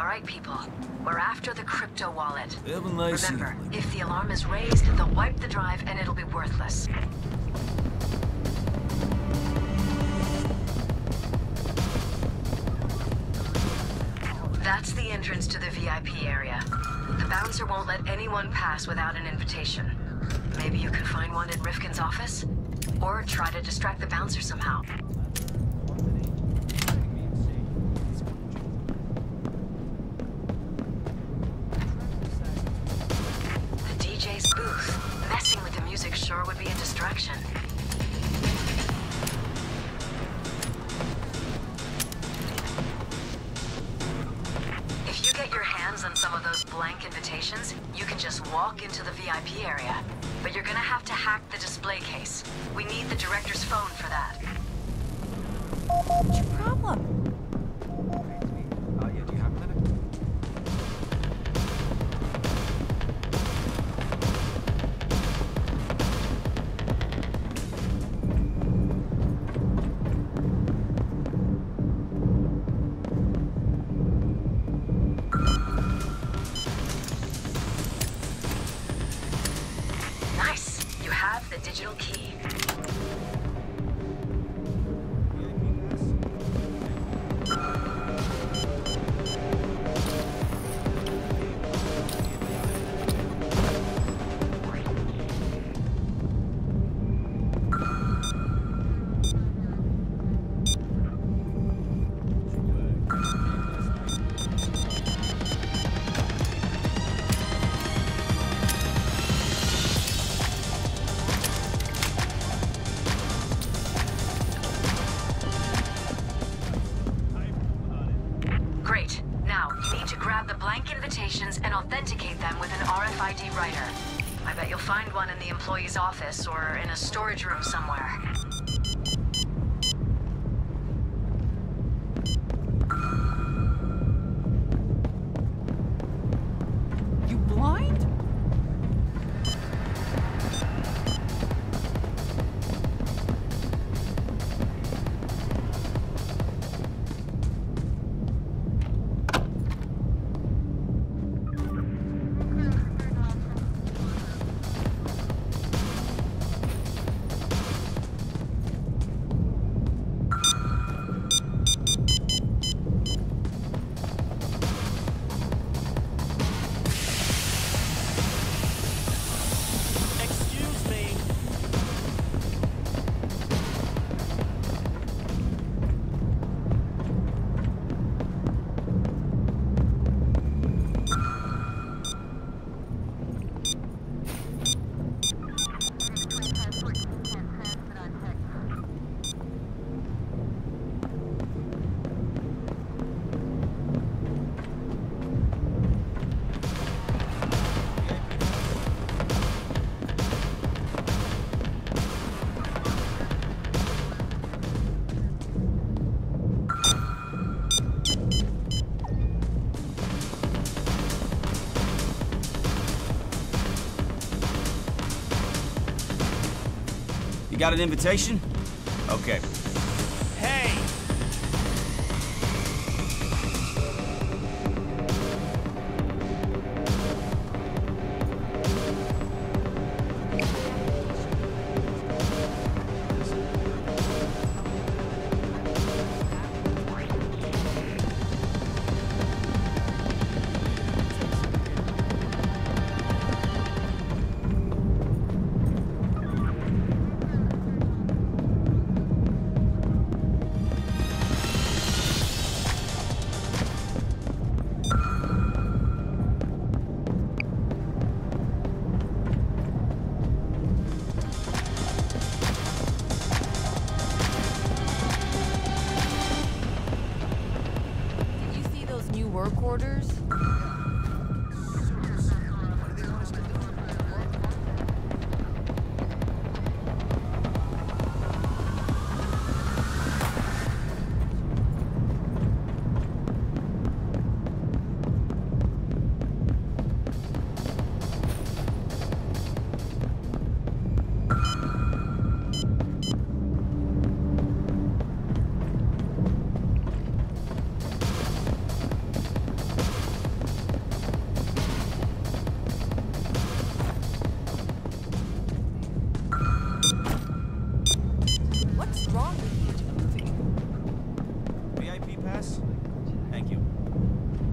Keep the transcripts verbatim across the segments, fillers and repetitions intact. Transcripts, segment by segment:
right, people. We're after the crypto wallet. Have a nice Remember, evening. if the alarm is raised, they'll wipe the drive and it'll be worthless. That's the entrance to the V I P area. The bouncer won't let anyone pass without an invitation. Maybe you can find one in Rifkin's office? Or try to distract the bouncer somehow. The D J's booth. Messing with the music sure would be a distraction. If you get your hands on some of those blank invitations, you can just walk into the V I P area. But you're gonna have to hack the display case. We need the director's phone for that. What's your problem? Uh, yeah, do you have a minute? Nice! You have the digital key. Great. Now, you need to grab the blank invitations and authenticate them with an R F I D writer. I bet you'll find one in the employee's office or in a storage room somewhere. You blind? Excuse me. You got an invitation? Okay. Hey! Did you see those new work orders?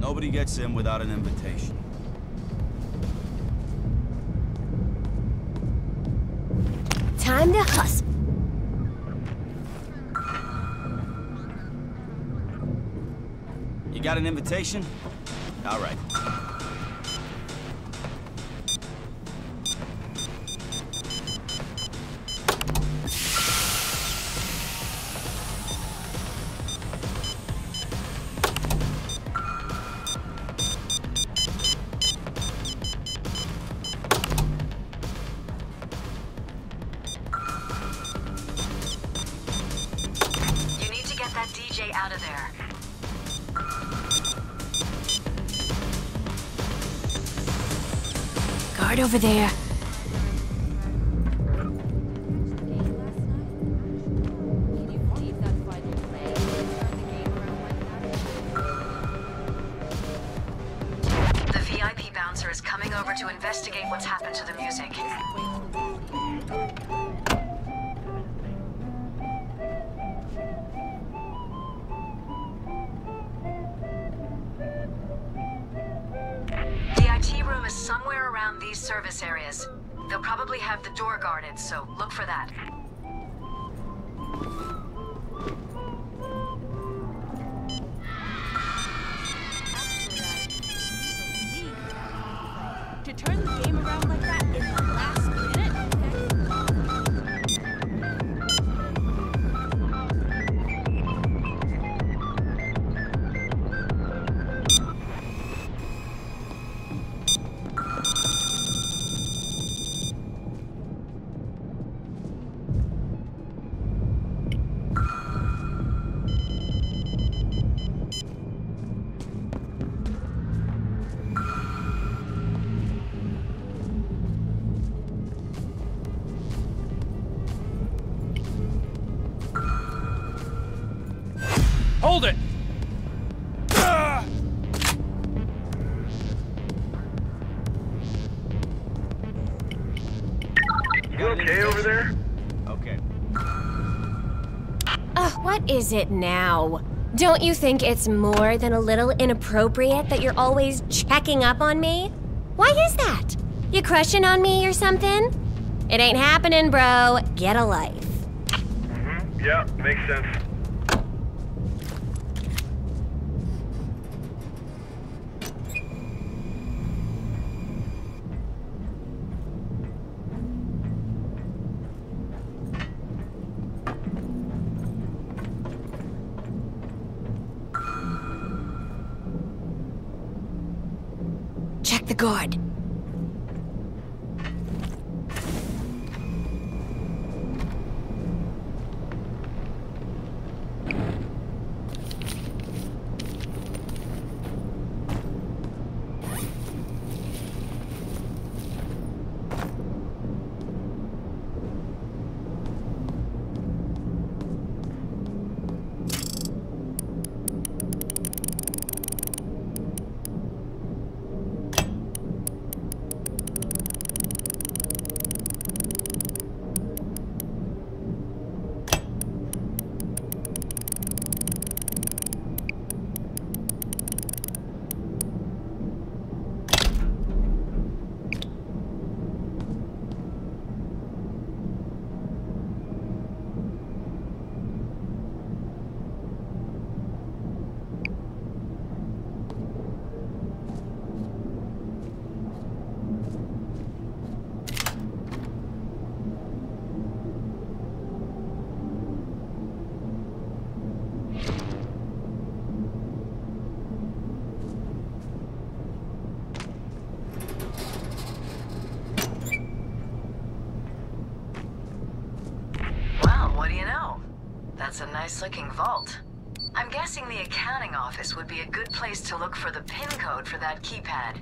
Nobody gets in without an invitation. Time to hustle. You got an invitation? All right. You need to get that D J out of there. Guard over there. Can you believe that final play? Turn the game around like that? The V I P bouncer is coming over to investigate what's happened to the music. The I T room is somewhere around these service areas. They'll probably have the door guarded, so look for that. To turn the game around like that in the last minute? Hold it! Ah! You okay over there? Okay. Ugh, what is it now? Don't you think it's more than a little inappropriate that you're always checking up on me? Why is that? You crushing on me or something? It ain't happening, bro. Get a life. Mm-hmm. Yeah, makes sense. Check the guard. That's a nice-looking vault. I'm guessing the accounting office would be a good place to look for the PIN code for that keypad.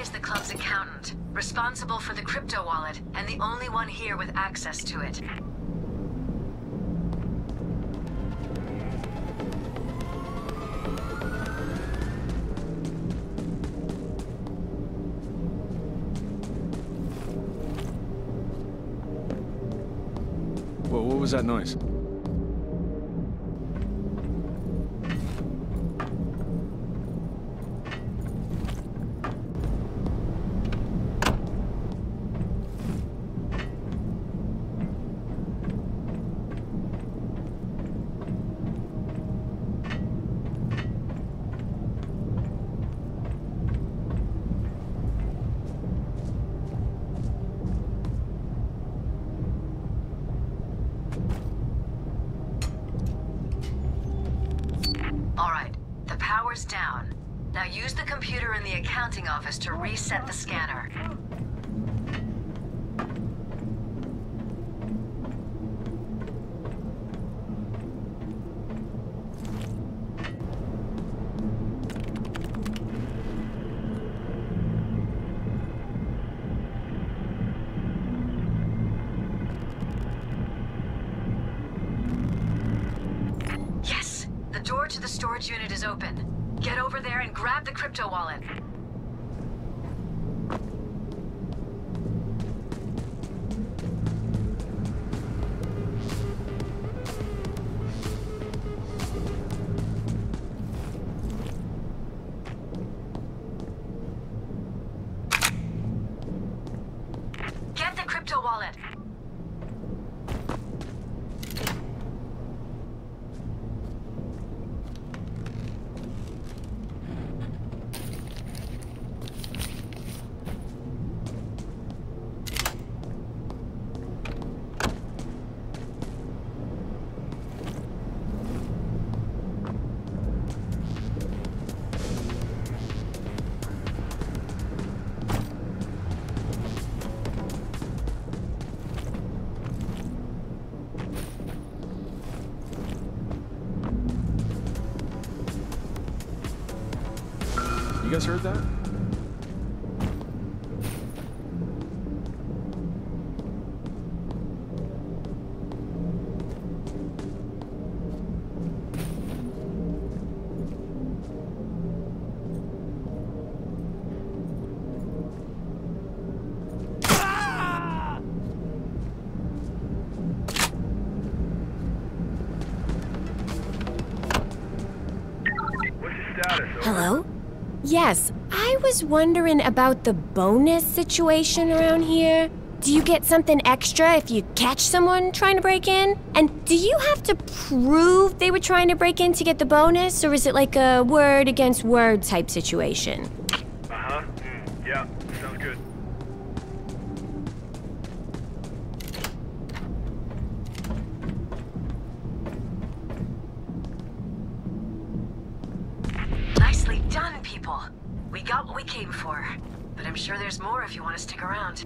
is the club's accountant, responsible for the crypto wallet, and the only one here with access to it. Whoa, what was that noise? Alright, the power's down. Now use the computer in the accounting office to reset the scanner. Yes! The door to the storage unit is open. Get over there and grab the crypto wallet. Get the crypto wallet. You guys heard that? What's your status? Over? Hello? Yes, I was wondering about the bonus situation around here. Do you get something extra if you catch someone trying to break in? And do you have to prove they were trying to break in to get the bonus, or is it like a word against word type situation? Uh-huh. Mm, yeah, sounds good. Nicely done, people. We got what we came for. But I'm sure there's more if you want to stick around.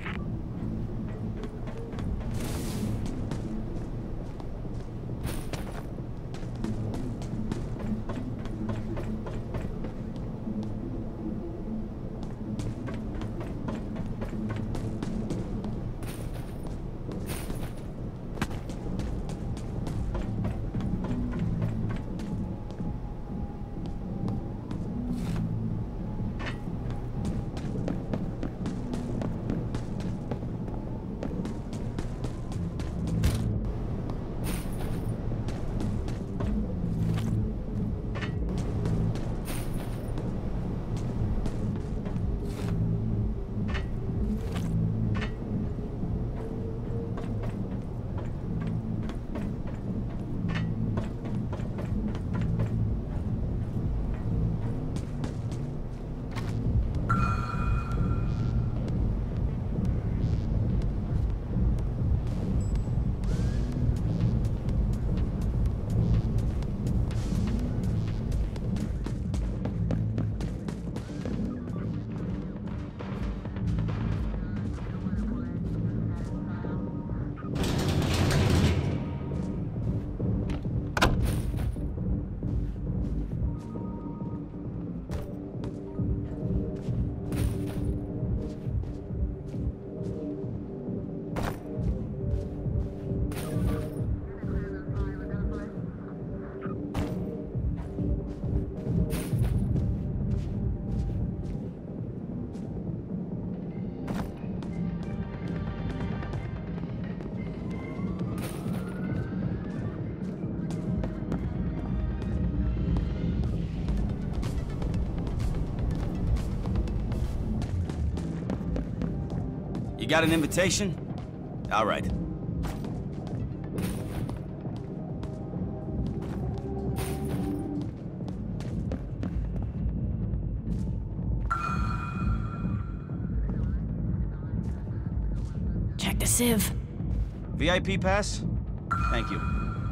You got an invitation? All right. Check the sieve. V I P pass? Thank you.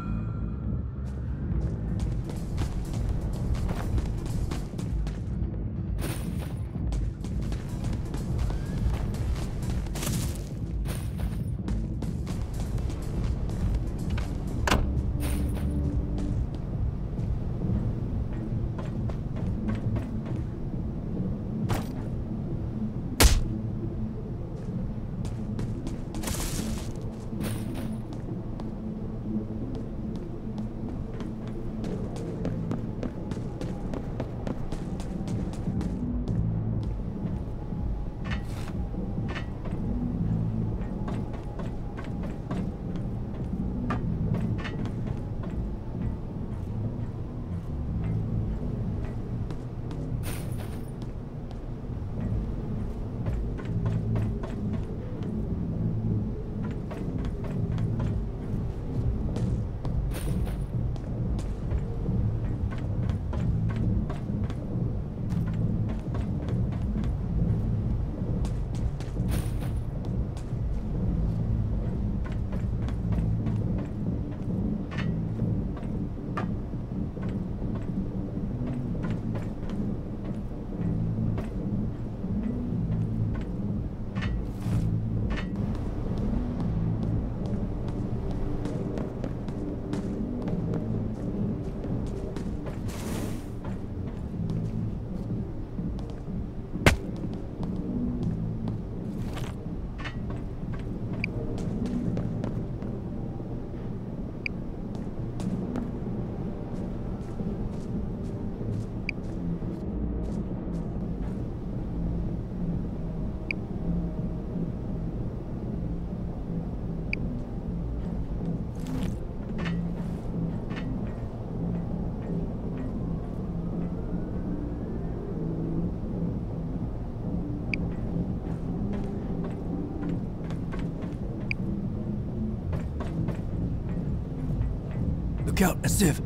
Look out, a sieve.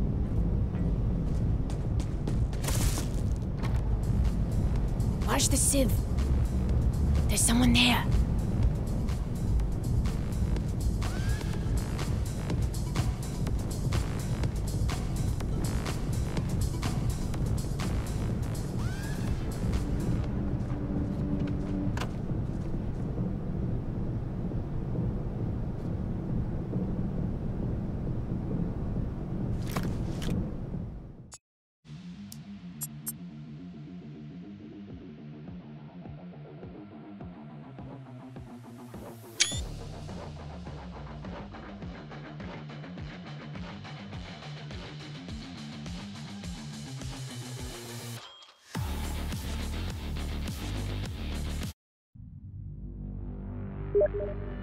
Watch the sieve. There's someone there. You